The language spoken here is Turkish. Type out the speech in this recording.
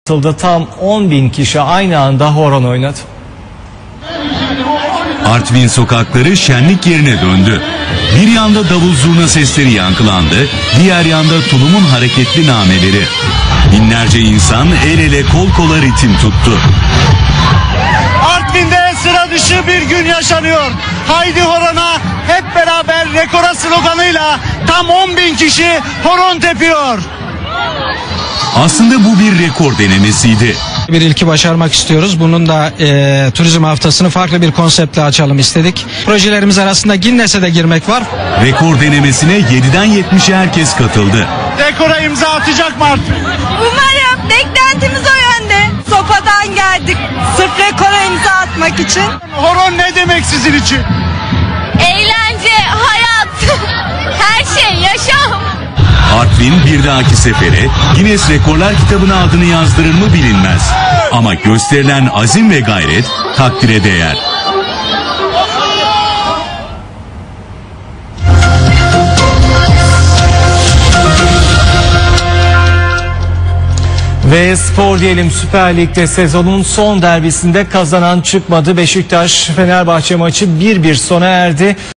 Tam 10.000 kişi aynı anda horon oynadı. Artvin sokakları şenlik yerine döndü. Bir yanda davul zurna sesleri yankılandı, diğer yanda tulumun hareketli nameleri. Binlerce insan el ele kol kola ritim tuttu. Artvin'de sıra dışı bir gün yaşanıyor. Haydi horona, hep beraber rekora sloganıyla tam 10.000 kişi horon tepiyor. Aslında bu bir rekor denemesiydi. Bir ilki başarmak istiyoruz. Bunun da turizm haftasını farklı bir konseptle açalım istedik. Projelerimiz arasında Guinness'e de girmek var. Rekor denemesine 7'den 70'e herkes katıldı. Rekora imza atacak mı Artvin? Umarım, beklentimiz o yönde. Sopa'dan geldik sırf rekora imza atmak için. Horon ne demek sizin için? Eğlence, hayat, her şey, yaşam. Artvin bir dahaki sefere Guinness Rekorlar kitabına adını yazdırır mı bilinmez. Ama gösterilen azim ve gayret takdire değer. Ve spor diyelim, Süper Lig'de sezonun son derbisinde kazanan çıkmadı. Beşiktaş Fenerbahçe maçı 1-1 sona erdi.